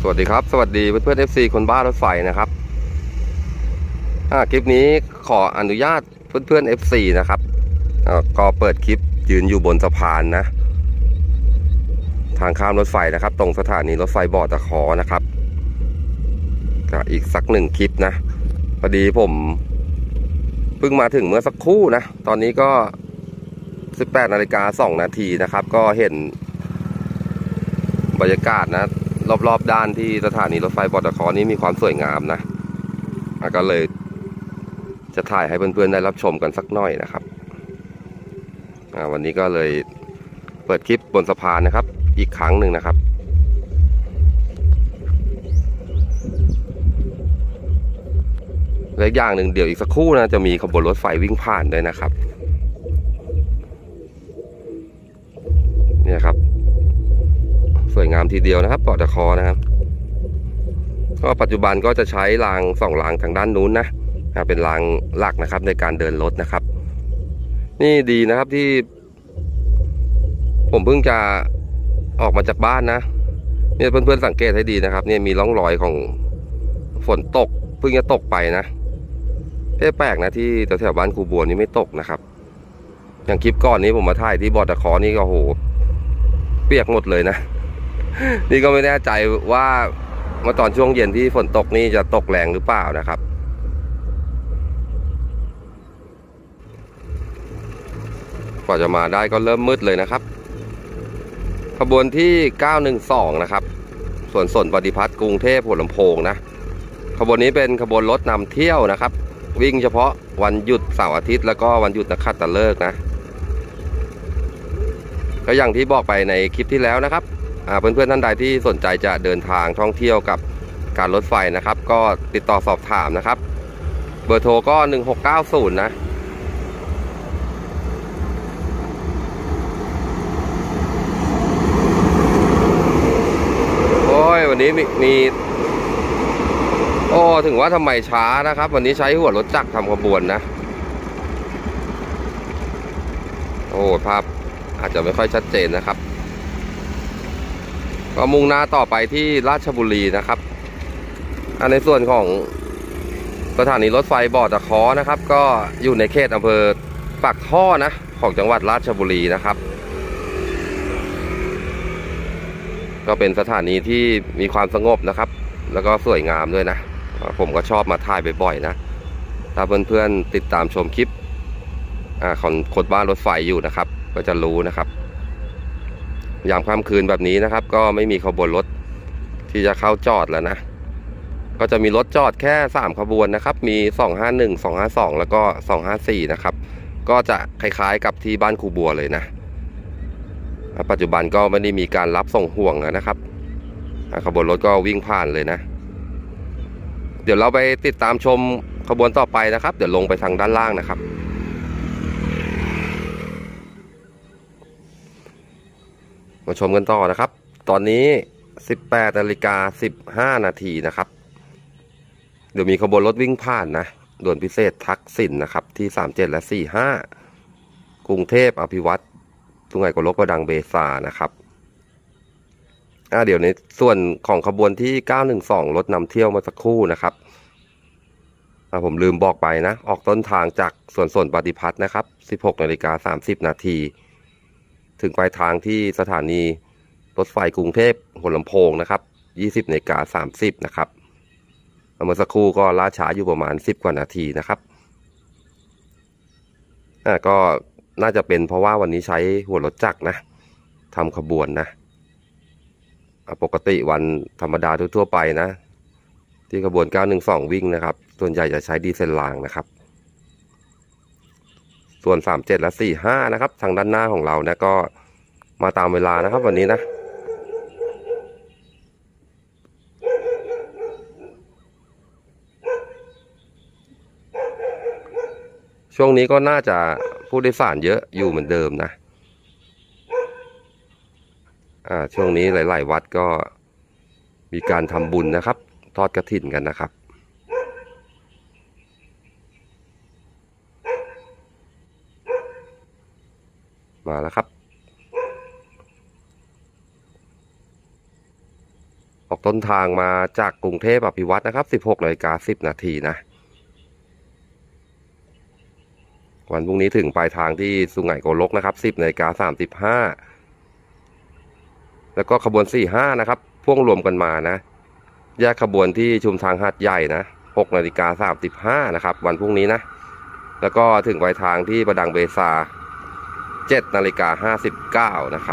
วัสดีครับสวัสดีเพื่อนๆ FC คนบ้ารถไฟนะครับคลิปนี้ขออนุญาตเพื่อนๆ FC นะครับก็เปิดคลิปยืนอยู่บนสะพานนะทางข้ามรถไฟนะครับตรงสถานีรถไฟบ่อตะขอนะครับก็อีกสักหนึ่งคลิปนะพอดีผมเพิ่งมาถึงเมื่อสักครู่นะตอนนี้ก็18:02 นาทีนะครับก็เห็นบรรยากาศนะรอบๆด้านที่สถานีรถไฟบ่อตะขอนี้มีความสวยงามนะก็เลยจะถ่ายให้เพื่อนๆได้รับชมกันสักหน่อยนะครับวันนี้ก็เลยเปิดคลิปบนสะพานนะครับอีกครั้งหนึ่งนะครับและอีกอย่างหนึ่งเดี๋ยวอีกสักครู่นะจะมีขบวนรถไฟวิ่งผ่านด้วยนะครับเนี่ยครับสวยงามทีเดียวนะครับบ่อตะขอนะครับก็ปัจจุบันก็จะใช้ราง2 รางทางด้านนู้นนะเป็นรางหลักนะครับในการเดินรถนะครับนี่ดีนะครับที่ผมเพิ่งจะออกมาจากบ้านนะเนี่ยเพื่อนๆสังเกตให้ดีนะครับเนี่ยมีร่องรอยของฝนตกเพิ่งจะตกไปนะแปลกนะที่แถวบ้านครูบัวนี่ไม่ตกนะครับอย่างคลิปก่อนนี้ผมมาถ่ายที่บ่อตะขอนี่ก็โหเปียกหมดเลยนะนี่ก็ไม่แน่ใจว่าเมื่อตอนช่วงเย็นที่ฝนตกนี่จะตกแรงหรือเปล่านะครับกว่าจะมาได้ก็เริ่มมืดเลยนะครับขบวนที่912นะครับสวนปฏิพัฒน์กรุงเทพหัวลำโพงนะขบวนนี้เป็นขบวนรถนำเที่ยวนะครับวิ่งเฉพาะวันหยุดเสาร์อาทิตย์แล้วก็วันหยุดนักขัตฤกษ์นะก็อย่างที่บอกไปในคลิปที่แล้วนะครับเพื่อนๆท่านใดที่สนใจจะเดินทางท่องเที่ยวกับการรถไฟนะครับก็ติดต่อสอบถามนะครับเบอร์โทรก็1690นะโอ้ยวันนี้มีโอ้ถึงว่าทำไมช้านะครับวันนี้ใช้หัวรถจักรทำขบวนนะโอ้ภาพอาจจะไม่ค่อยชัดเจนนะครับก็มุ่งหน้าต่อไปที่ราชบุรีนะครับในส่วนของสถานีรถไฟบ่อตะขอนะครับก็อยู่ในเขตอำเภอปากท่อนะของจังหวัดราชบุรีนะครับก็เป็นสถานีที่มีความสงบนะครับแล้วก็สวยงามด้วยนะผมก็ชอบมาถ่ายบ่อยๆนะถ้าเพื่อนๆติดตามชมคลิปของคนบ้านรถไฟอยู่นะครับก็จะรู้นะครับยามค่ำคืนแบบนี้นะครับก็ไม่มีขบวนรถที่จะเข้าจอดแล้วนะก็จะมีรถจอดแค่3ขบวนนะครับมี251 252แล้วก็254นะครับก็จะคล้ายๆกับที่บ้านครูบัวเลยนะปัจจุบันก็ไม่ได้มีการรับส่งห่วงนะครับขบวนรถก็วิ่งผ่านเลยนะเดี๋ยวเราไปติดตามชมขบวนต่อไปนะครับเดี๋ยวลงไปทางด้านล่างนะครับมาชมกันต่อนะครับตอนนี้18:15 นาทีนะครับเดี๋ยวมีขบวนรถวิ่งผ่านนะด่วนพิเศษทักษิณนะครับที่37และ45กรุงเทพอภิวัตรสุไหงโกลกประดังเบซานะครับเดี๋ยวในส่วนของขบวนที่912รถนำเที่ยวมาสักครู่นะครับผมลืมบอกไปนะออกต้นทางจากสวนปฏิพัฒน์นะครับ16:30 นาทีถึงปลายทางที่สถานีรถไฟกรุงเทพหัวลำโพงนะครับ20:30นะครับเมื่อสักครู่ก็ล่าช้าอยู่ประมาณ10 กว่านาทีนะครับก็น่าจะเป็นเพราะว่าวันนี้ใช้หัวรถจักรนะทำขบวนนะปกติวันธรรมดาทั่วๆไปนะที่ขบวน912วิ่งนะครับส่วนใหญ่จะใช้ดีเซลรางนะครับส่วน37และ45นะครับทางด้านหน้าของเรานะก็มาตามเวลานะครับวันนี้นะช่วงนี้ก็น่าจะผู้โดยสารเยอะอยู่เหมือนเดิมนะช่วงนี้หลายๆวัดก็มีการทำบุญนะครับทอดกฐินกันนะครับมาแล้วครับต้นทางมาจากกรุงเทพอภิวัตนะครับ 16:10 นะวันพรุ่งนี้ถึงปลายทางที่สุไหงโกลกนะครับ 10:35แล้วก็ขบวน 45นะครับพ่วงรวมกันมานะแยกขบวนที่ชุมทางหาดใหญ่นะ6:35นะครับวันพรุ่งนี้นะแล้วก็ถึงปลายทางที่ประดังเบซา7:59นะครับ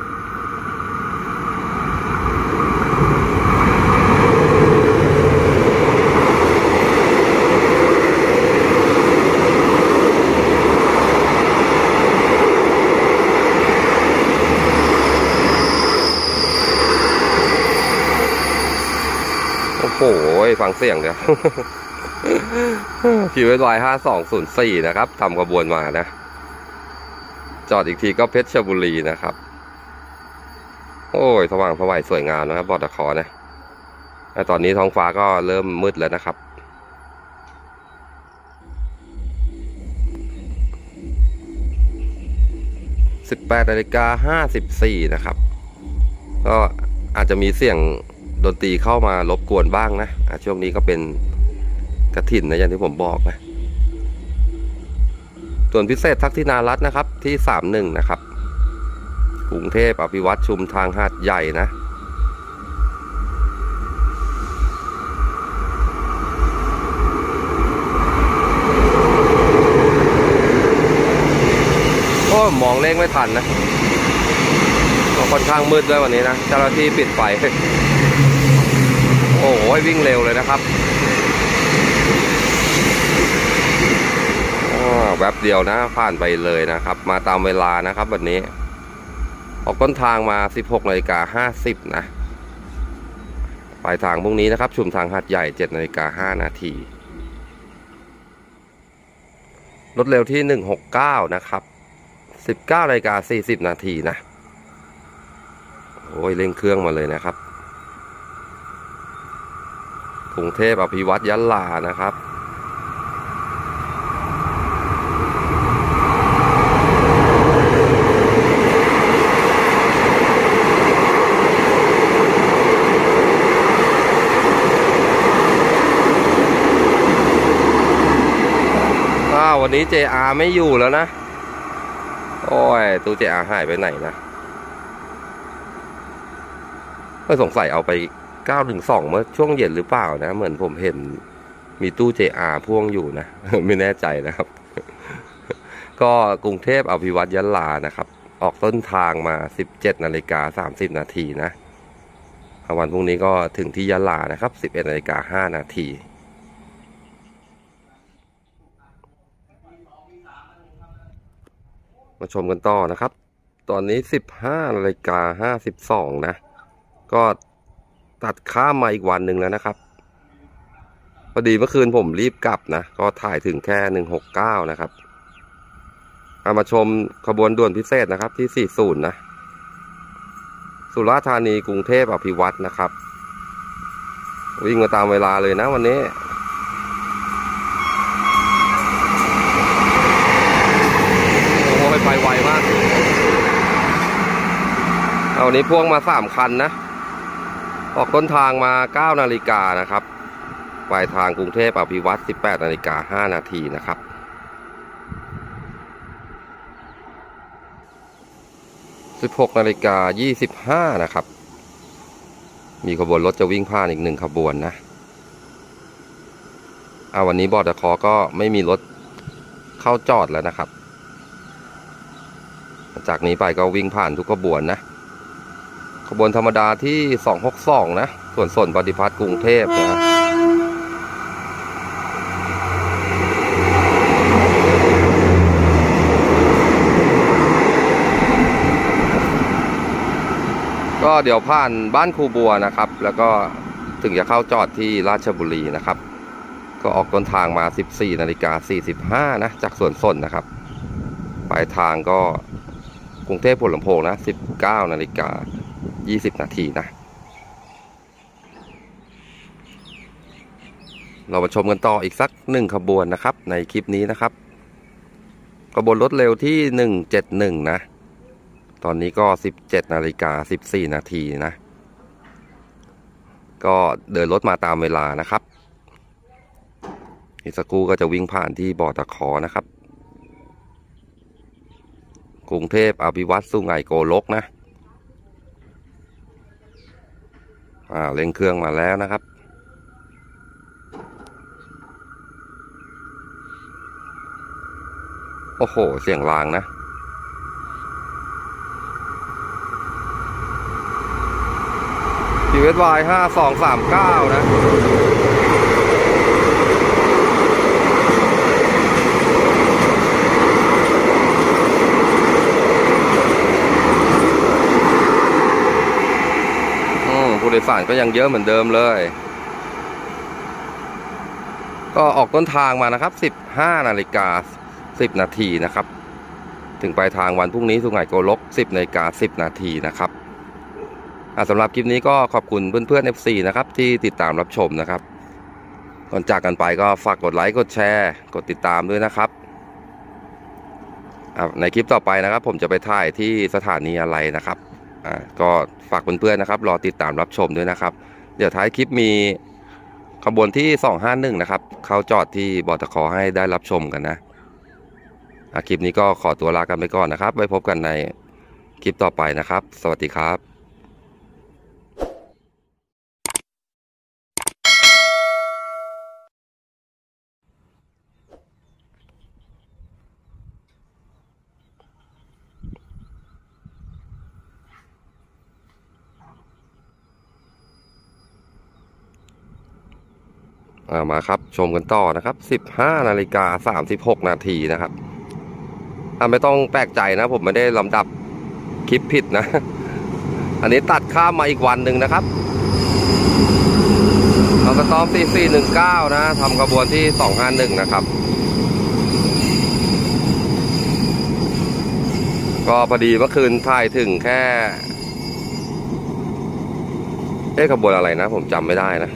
โอ้โหฟังเสียงเดี๋ยวคิวไว้5204นะครับทำขบวนมานะจอดอีกทีก็เพชรบุรีนะครับโอ้ยสว่างสวยสวยงามนะครับบตคนะตอนนี้ท้องฟ้าก็เริ่มมืดแล้วนะครับ18:54นะครับก็อาจจะมีเสียงดนตรีเข้ามารบกวนบ้างนะช่วงนี้ก็เป็นกฐินนะอย่างที่ผมบอกนะส่วนพิเศษทักษิณารัตน์นะครับที่31นะครับกรุงเทพอภิวัตชุมทางหาดใหญ่นะโอ้มองเลขไม่ทันนะค่อนข้างมืดด้วยวันนี้นะเจ้าหน้าที่ปิดไฟโอ้โหวิ่งเร็วเลยนะครับแวบเดียวนะผ่านไปเลยนะครับมาตามเวลานะครับวันนี้ออกต้นทางมา 16:50นะปลายทางพรุ่งนี้นะครับชุมทางหาดใหญ่ 7:05รถเร็วที่169นะครับ 19:40นะโอ้ยเร่งเครื่องมาเลยนะครับกรุงเทพอภิวัตยะลานะครับวันนี้ JR ไม่อยู่แล้วนะโอ้ยตู้ JR หายไปไหนนะไม่สงสัยเอาไป912เมื่อช่วงเย็นหรือเปล่านะเหมือนผมเห็นมีตู้ JR พ่วงอยู่นะไม่แน่ใจนะครับก็กรุงเทพอภิวัตยะลานะครับออกต้นทางมา17:30นะวันพรุ่งนี้ก็ถึงที่ยะลานะครับ11:05มาชมกันต่อนะครับตอนนี้15:52นะก็ตัดข้ามมาอีกวันหนึ่งแล้วนะครับพอดีเมื่อคืนผมรีบกลับนะก็ถ่ายถึงแค่169นะครับมาชมขบวนด่วนพิเศษนะครับที่40นะสุราษฎร์ธานีกรุงเทพอภิวัตนะครับวิ่งมาตามเวลาเลยนะวันนี้ไปไวมากวันนี้พ่วงมา3คันนะออกต้นทางมา9นาฬิกานะครับปลายทางกรุงเทพอภิวัต 18:05นะครับ16:25นะครับมีขบวนรถจะวิ่งผ่านอีก1ขบวนนะวันนี้บตค.ก็ไม่มีรถเข้าจอดแล้วนะครับจากนี้ไปก็วิ่งผ่านทุกขบวนนะขบวนธรรมดาที่262นะส่วนปฏิพัฒน์กรุงเทพนะก็เดี๋ยวผ่านบ้านครูบัวนะครับแล้วก็ถึงจะเข้าจอดที่ราชบุรีนะครับก็ออกต้นทางมา14:45นะจากสวนส้นนะครับปลายทางก็กรุงเทพหัวลำโพงนะ19:20นะเรามาชมกันต่ออีกสัก1ขบวนนะครับในคลิปนี้นะครับขบวนรถเร็วที่171นะตอนนี้ก็17:14นะก็เดินรถมาตามเวลานะครับอีกสักครู่ก็จะวิ่งผ่านที่บ่อตะขอนะครับกรุงเทพอภิวัตรสุไหงโกลกนะเร่งเครื่องมาแล้วนะครับโอ้โหเสียงรางนะPSY 5239นะผู้โดยสารก็ยังเยอะเหมือนเดิมเลยก็ออกต้นทางมานะครับ15:10 นาทีนะครับถึงปลายทางวันพรุ่งนี้สุไหงโกลก10:10 นาทีนะครับสำหรับคลิปนี้ก็ขอบคุณเพื่อนๆ FC นะครับที่ติดตามรับชมนะครับก่อนจากกันไปก็ฝากกดไลค์กดแชร์กดติดตามด้วยนะครับในคลิปต่อไปนะครับผมจะไปถ่ายที่สถานีอะไรนะครับก็ฝากเพื่อนๆนะครับรอติดตามรับชมด้วยนะครับเดี๋ยวท้ายคลิปมีขบวนที่251นะครับเข้าจอดที่บตขให้ได้รับชมกันนะคลิปนี้ก็ขอตัวลากันไปก่อนนะครับไว้พบกันในคลิปต่อไปนะครับสวัสดีครับมาครับชมกันต่อนะครับ15:36 นาทีนะครับไม่ต้องแปลกใจนะผมไม่ได้ลำดับคลิปผิดนะอันนี้ตัดข้ามมาอีกวันหนึ่งนะครับเราสตอม4419นะทำขบวนที่251นะครับก็พอดีเมื่อคืนถ่ายถึงแค่ขบวนอะไรนะผมจำไม่ได้นะ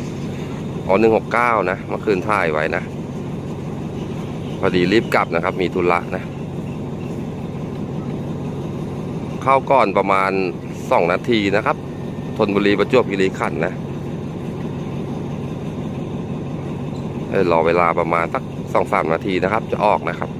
169นะเมื่อคืนถ่ายไว้นะพอดีรีบกลับนะครับมีธุระนะเข้าก่อนประมาณ2 นาทีนะครับธนบุรีประจวบคีรีขันธ์นะรอเวลาประมาณสัก2-3 นาทีนะครับจะออกนะครับ